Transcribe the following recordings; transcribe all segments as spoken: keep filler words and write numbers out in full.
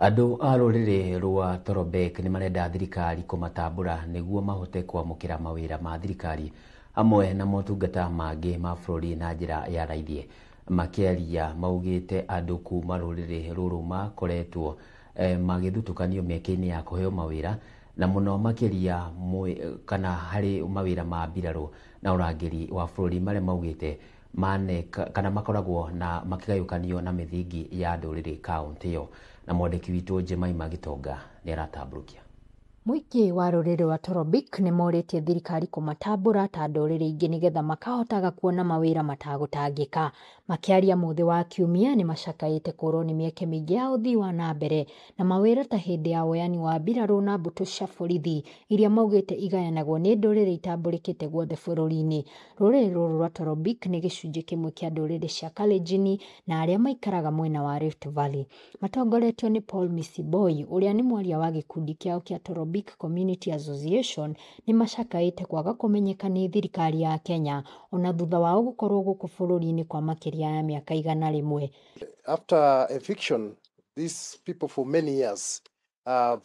Andũ a rũrĩrĩ rwa Torobeek nĩ marenda thirikari kũmatambũra nĩguo mahote kwamũkĩra mawĩra ma thirikari hamwe na motungata mangĩ ma bũrũri na njĩra ya raithi. Makĩaria maugĩte andũ kuma rũrĩrĩ rũrũ makoretwo eh, magĩthutũkanio mĩeke-inĩ ya kũheo mawĩra na mũno makĩria kana harĩ mawĩra ma mbirarũ na ũrangĩri wa bũrũri marĩa maugĩte mane kana makoragwo na makĩgayũkanio na mĩthingi ya ndũrĩrĩ kaunti ĩyo. Na mwandĩki witũ Jemaima Gitonga nĩ aratambũrũkia. Mũingĩ wa rũrĩrĩ wa Torobeek nĩ morĩtie thirikari kũmatambũra ta ndũrĩrĩ ingĩ nĩgetha makahotaga kuona mawĩra matagũtangĩka. Makĩaria mũthĩ wa kiumia nĩ macakaĩte kũrwo nĩ mĩeke mĩingĩ ya ũthii wa na mbere na mawĩra ta hĩndĩ ya woyani wa mbirarũ na mbũtũ cia borithi iria maugĩte igayanagwo nĩ ndũrĩrĩ itambũrĩkĩte guothe bũrũri-inĩ. Rũrĩrĩ rũrũ rwa Torobeek nĩ gĩcunjĩ kĩmwe kĩa ndũrĩrĩ cia Kalenjin na arĩa maikaraga mwena wa Rift Valley. Matongoretio nĩ Paul Misiboi ũrĩa nĩ mwaria wa gĩkundi kĩao kĩa Torobeek Community Association nĩ macakaĩte kwaga kũmenyeka nĩ thirikari ya Kenya ona thutha wao gũkorwo gũkũ bũrũri-inĩ kwa makĩria ya mĩaka igana rĩmwe. After eviction, these people for many years have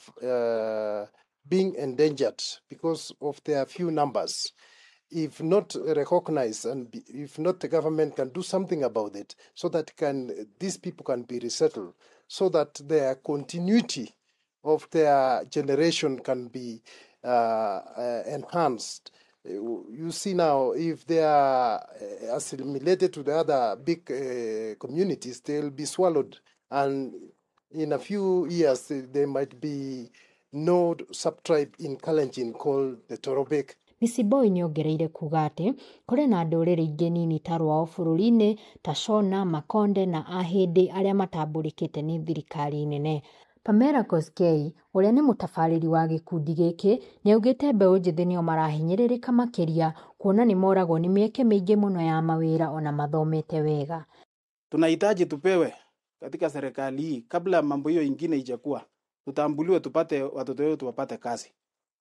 uh, been endangered because of their few numbers. If not recognized and be, if not the government can do something about it so that can these people can be resettled, so that their continuity of their generation can be uh, uh, enhanced. You see now, if they are assimilated to the other big uh, communities, they'll be swallowed. And in a few years, there might be no sub-tribe in Kalenjin called the Torobeek. Misiboi nĩ ongereire kuga atĩ kũrĩ na ndũrĩrĩ ingĩ nini ta rwao bũrũri-inĩ ta Shona, Makonde na Ahĩndĩ arĩa matambũrĩkĩte nĩ thirikari nene. Pamela Koskei, ũrĩa nĩ mũtabarĩri wa gĩkundi gĩkĩ, nĩ augĩte mbeũ njĩthĩ nĩo marahinyĩrĩrĩka makĩria kuona nĩ moragwo nĩ mĩeke mĩingĩ mũno ya mawĩra ona mathomete wega. Tunahitaji tupewe katika serikali hii kabla mambo hiyo ingine ijakuwa. Tutambuliwe tupate watoto wetu wapate kazi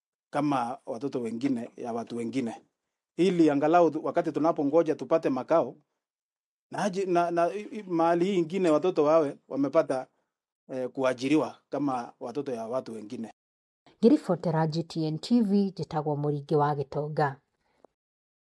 kama watoto wengine ya watu wengine. Ili angalau wakati tunapongoja tupate makao na, na, na mahali hii ingine watoto wawe wamepata Eh, kuajiriwa kama watoto ya watu wengine. Ngiribotera G T N T V njĩtagwo Mũringi wa Gitonga.